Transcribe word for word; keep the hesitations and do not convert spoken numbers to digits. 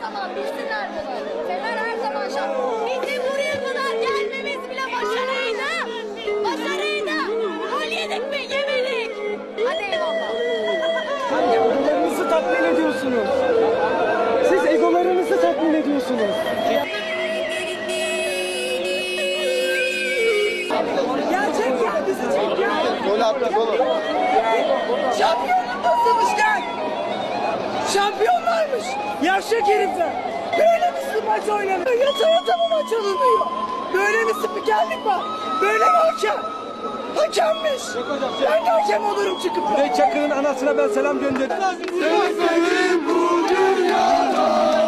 zaman bilsinler bunu. Fener her zaman şampiyon. Bizim buraya kadar gelmemiz bile başarıydı. Başarıydı. Gol yedik mi? Yemedik. Hadi eyvallah. Egolarınızı tatmin ediyorsunuz. Siz egolarınızı tatmin ediyorsunuz. Gerçek ya, bizi çek ya. Gol attık oğlum. Şampiyonluk nasılmış gel. Şampiyonlarmış. Yavşak herifler. Böyle mi maç oynanıyor? Yata yata mı maç alınıyor? Böyle mi spikerlik var? Böyle mi hakem? Hakemmiş. Ben de hakem olurum çıkıp. Cüneyt Çakır'ın anasına ben selam gönderiyorum.